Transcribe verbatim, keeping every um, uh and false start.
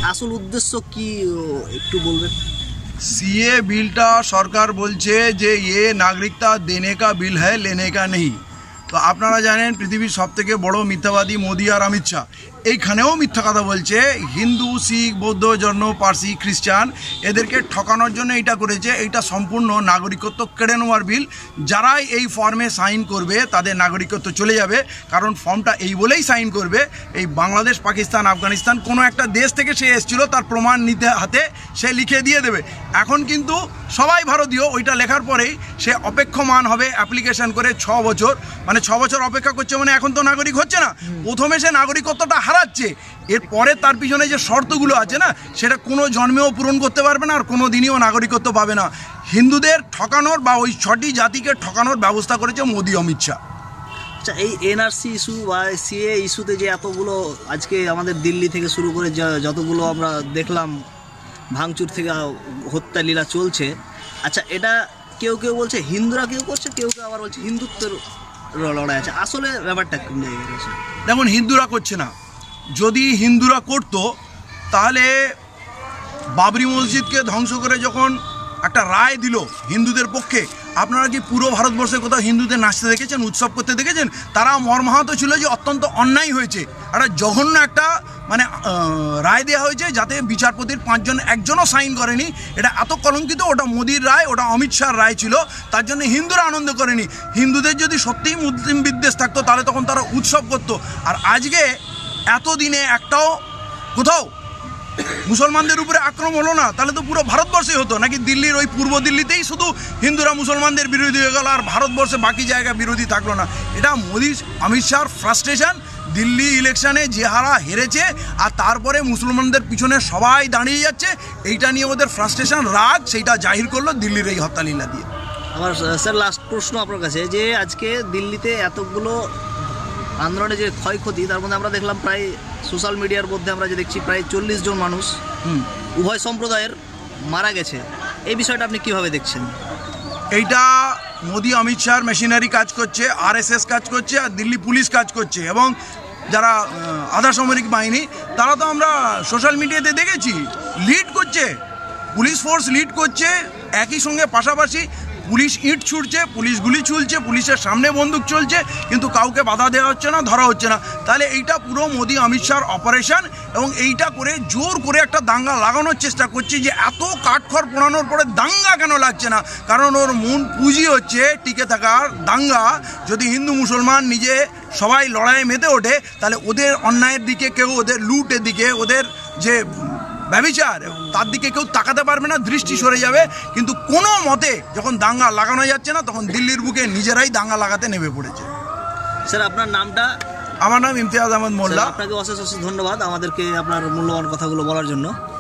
আসল উদ্দেশ্য কি একটু বলবেন? सीए बिलটা সরকার বলছে যে ये नागरिकता देने का बिल है, लेने का नहीं। তো আপনারা জানেন পৃথিবীর সবথেকে বড় মিথ্যাবাদী মোদি আর অমিত শাহ এইখানেও মিথ্যা কথা বলছে। হিন্দু, শিখ, বৌদ্ধ, জৈন, পার্সি, খ্রিস্টান এদেরকে ঠকানোর জন্য এটা করেছে। এইটা সম্পূর্ণ নাগরিকত্ব কেড়ে নেওয়ার বিল। যারাই এই ফর্মে সাইন করবে তাদের নাগরিকত্ব চলে যাবে, কারণ ফর্মটা এই বলেই সাইন করবে এই বাংলাদেশ, পাকিস্তান, আফগানিস্তান কোনো একটা দেশ থেকে সে এসেছিল তার প্রমাণ নিতে হাতে সে লিখে দিয়ে দেবে। এখন কিন্তু সবাই ভারতীয়, ওইটা লেখার পরেই সে অপেক্ষমান হবে অ্যাপ্লিকেশন করে ছ বছর, মানে ছ বছর অপেক্ষা করছে, মানে এখন তো নাগরিক হচ্ছে না। প্রথমে সে নাগরিকত্বটা হারাচ্ছে, এরপরে তার পিছনে যে শর্তগুলো আছে না সেটা কোনো জন্মেও পূরণ করতে পারবে না, আর কোনো দিনইও নাগরিকত্ব পাবে না। হিন্দুদের ঠকানোর বা ওই ছটি জাতিকে ঠকানোর ব্যবস্থা করেছে মোদি, অমিত শাহ। আচ্ছা, এই এনআরসি ইস্যু বা সিএ ইস্যুতে যে এতগুলো আজকে আমাদের দিল্লি থেকে শুরু করে যতগুলো আমরা দেখলাম ভাঙচুর থেকে হত্যা লীলা চলছে, আচ্ছা এটা কেউ কেউ বলছে হিন্দুরা কেউ করছে, কেউ কেউ আবার বলছে হিন্দুত্বের লড়াই আছে, আসলে ব্যাপারটা কোন জায়গায় আছে? দেখুন, হিন্দুরা করছে না। যদি হিন্দুরা করতো তাহলে বাবরি মসজিদকে ধ্বংস করে যখন একটা রায় দিল হিন্দুদের পক্ষে, আপনারা কি পুরো ভারতবর্ষে কোথাও হিন্দুদের নাচতে দেখেছেন, উৎসব করতে দেখেছেন? তারা মর্মাহত ছিল যে অত্যন্ত অন্যায় হয়েছে, একটা জঘন্য একটা মানে রায় দেওয়া হয়েছে যাতে বিচারপতির পাঁচজন একজনও সাইন করেনি। এটা এত কলঙ্কিত, ওটা মোদির রায়, ওটা অমিত শাহর রায় ছিল, তার জন্য হিন্দুরা আনন্দ করেনি। হিন্দুদের যদি সত্যিই মুসলিম বিদ্বেষ থাকতো তাহলে তখন তারা উৎসব করতো। আর আজকে এতদিনে একটাও কোথাও মুসলমানদের উপরে আক্রমণ হলো না, তাহলে তো পুরো ভারতবর্ষে হতো নাকি? দিল্লির ওই পূর্ব দিল্লিতেই শুধু হিন্দুরা মুসলমানদের বিরোধী হয়ে গেল আর ভারতবর্ষে বাকি জায়গায় বিরোধী থাকলো না। এটা মোদি অমিত শাহর ফ্রাস্ট্রেশন। দিল্লি ইলেকশনে যে হারা হেরেছে আর তারপরে মুসলমানদের পিছনে সবাই দাঁড়িয়ে যাচ্ছে, এইটা নিয়ে ওদের ফ্রাস্ট্রেশন, রাগ, সেইটা জাহির করলো দিল্লির এই হত্যালীলা দিয়ে। আমার স্যার লাস্ট প্রশ্ন আপনার কাছে, যে আজকে দিল্লিতে এতগুলো আন্দোলনে যে ক্ষয়ক্ষতি, তার মধ্যে আমরা দেখলাম প্রায় সোশ্যাল মিডিয়ার মধ্যে আমরা যে দেখছি প্রায় চল্লিশ জন মানুষ উভয় সম্প্রদায়ের মারা গেছে, এই বিষয়টা আপনি কীভাবে দেখছেন? এইটা মোদি অমিত শাহর মেশিনারি কাজ করছে, আরএসএস কাজ করছে, আর দিল্লি পুলিশ কাজ করছে, এবং যারা আধা সামরিক বাহিনী তারা তো আমরা সোশ্যাল মিডিয়াতে দেখেছি লিড করছে, পুলিশ ফোর্স লিড করছে। একই সঙ্গে পাশাপাশি পুলিশ ইট ছুটছে, পুলিশ গুলি ছুলছে, পুলিশের সামনে বন্দুক চলছে, কিন্তু কাউকে বাধা দেওয়া হচ্ছে না, ধরা হচ্ছে না। তাহলে এইটা পুরো মোদি অমিত শাহর অপারেশন, এবং এইটা করে জোর করে একটা দাঙ্গা লাগানোর চেষ্টা করছে। যে এত কাঠখড় পোড়ানোর পরে দাঙ্গা কেন লাগছে না? কারণ ওর মূল পুঁজি হচ্ছে টিকে থাকার দাঙ্গা। যদি হিন্দু মুসলমান নিজে সবাই লড়াইয়ে মেতে ওঠে তাহলে ওদের অন্যায়ের দিকে কেউ, ওদের লুটের দিকে, ওদের যে ব্যভিচার তার দিকে কেউ তাকাতে পারবে না, দৃষ্টি সরে যাবে। কিন্তু কোনো মতে যখন দাঙ্গা লাগানো যাচ্ছে না তখন দিল্লির বুকে নিজেরাই দাঙ্গা লাগাতে নেমে পড়েছে। স্যার আপনার নামটা? আমার নাম ইমতিয়াজ আহমদ মোল্লা। আপনাকে অশেষ অশেষ ধন্যবাদ আমাদেরকে আপনার মূল্যবান কথাগুলো বলার জন্য।